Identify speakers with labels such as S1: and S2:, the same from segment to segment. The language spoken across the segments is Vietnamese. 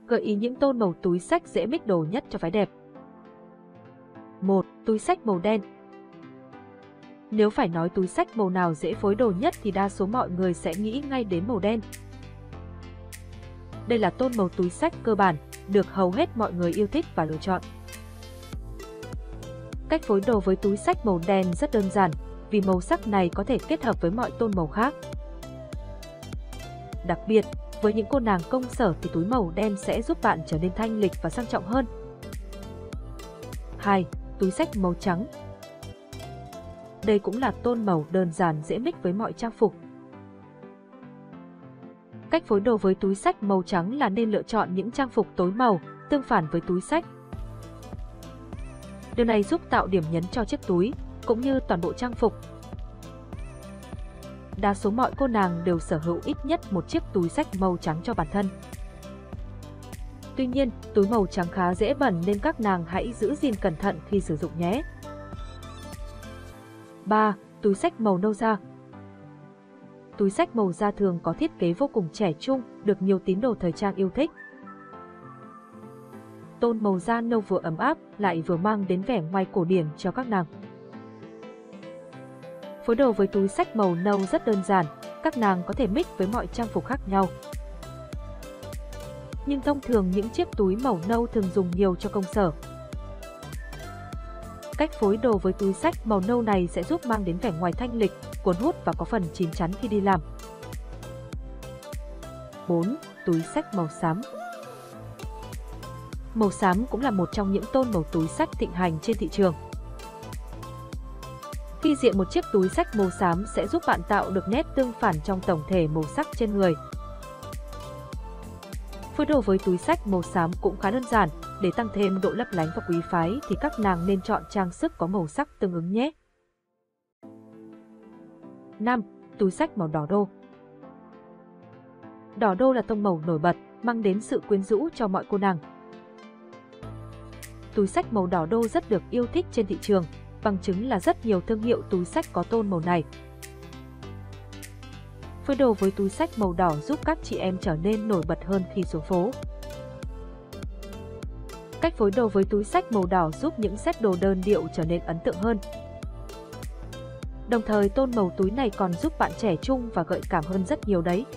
S1: Gợi ý những tông màu túi xách dễ mix đồ nhất cho váy đẹp. 1. Túi xách màu đen. Nếu phải nói túi xách màu nào dễ phối đồ nhất thì đa số mọi người sẽ nghĩ ngay đến màu đen. Đây là tông màu túi xách cơ bản, được hầu hết mọi người yêu thích và lựa chọn. Cách phối đồ với túi xách màu đen rất đơn giản, vì màu sắc này có thể kết hợp với mọi tông màu khác. Đặc biệt, với những cô nàng công sở thì túi màu đen sẽ giúp bạn trở nên thanh lịch và sang trọng hơn. 2. Túi xách màu trắng. Đây cũng là tông màu đơn giản dễ mix với mọi trang phục. Cách phối đồ với túi xách màu trắng là nên lựa chọn những trang phục tối màu, tương phản với túi xách. Điều này giúp tạo điểm nhấn cho chiếc túi, cũng như toàn bộ trang phục. Đa số mọi cô nàng đều sở hữu ít nhất một chiếc túi xách màu trắng cho bản thân. Tuy nhiên, túi màu trắng khá dễ bẩn nên các nàng hãy giữ gìn cẩn thận khi sử dụng nhé. 3. Túi xách màu nâu da. Túi xách màu da thường có thiết kế vô cùng trẻ trung, được nhiều tín đồ thời trang yêu thích. Tông màu da nâu vừa ấm áp, lại vừa mang đến vẻ ngoài cổ điển cho các nàng. Phối đồ với túi xách màu nâu rất đơn giản, các nàng có thể mix với mọi trang phục khác nhau. Nhưng thông thường những chiếc túi màu nâu thường dùng nhiều cho công sở. Cách phối đồ với túi xách màu nâu này sẽ giúp mang đến vẻ ngoài thanh lịch, cuốn hút và có phần chín chắn khi đi làm. 4. Túi xách màu xám. Màu xám cũng là một trong những tông màu túi xách thịnh hành trên thị trường. Khi diện một chiếc túi xách màu xám sẽ giúp bạn tạo được nét tương phản trong tổng thể màu sắc trên người. Phối đồ với túi xách màu xám cũng khá đơn giản, để tăng thêm độ lấp lánh và quý phái thì các nàng nên chọn trang sức có màu sắc tương ứng nhé. 5. Túi xách màu đỏ đô. Đỏ đô là tông màu nổi bật, mang đến sự quyến rũ cho mọi cô nàng. Túi xách màu đỏ đô rất được yêu thích trên thị trường, bằng chứng là rất nhiều thương hiệu túi xách có tông màu này. Phối đồ với túi xách màu đỏ giúp các chị em trở nên nổi bật hơn khi xuống phố. Cách phối đồ với túi xách màu đỏ giúp những set đồ đơn điệu trở nên ấn tượng hơn. Đồng thời tông màu túi này còn giúp bạn trẻ trung và gợi cảm hơn rất nhiều đấy.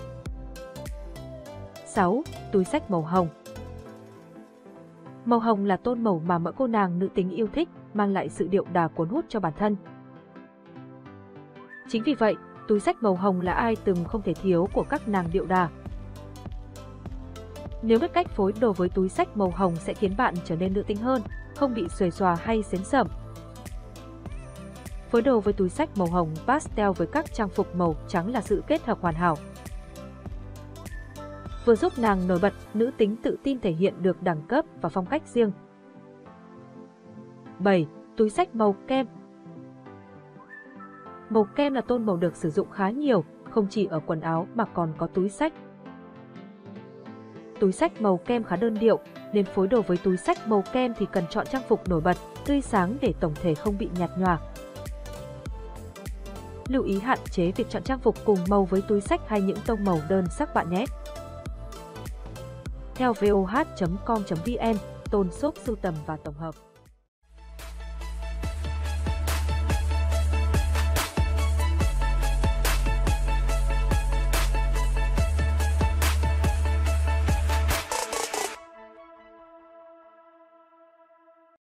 S1: 6. Túi xách màu hồng. Màu hồng là tông màu mà mỗi cô nàng nữ tính yêu thích, mang lại sự điệu đà cuốn hút cho bản thân. Chính vì vậy, túi xách màu hồng là item không thể thiếu của các nàng điệu đà. Nếu biết cách phối đồ với túi xách màu hồng sẽ khiến bạn trở nên nữ tính hơn, không bị xuề xòa hay xến xẩm. Phối đồ với túi xách màu hồng pastel với các trang phục màu trắng là sự kết hợp hoàn hảo. Vừa giúp nàng nổi bật, nữ tính tự tin thể hiện được đẳng cấp và phong cách riêng. 7. Túi xách màu kem. Màu kem là tông màu được sử dụng khá nhiều, không chỉ ở quần áo mà còn có túi xách. Túi xách màu kem khá đơn điệu, nên phối đồ với túi xách màu kem thì cần chọn trang phục nổi bật, tươi sáng để tổng thể không bị nhạt nhòa. Lưu ý hạn chế việc chọn trang phục cùng màu với túi xách hay những tông màu đơn sắc bạn nhé. Theo voh.com.vn, Tôn Shop sưu tầm và tổng hợp.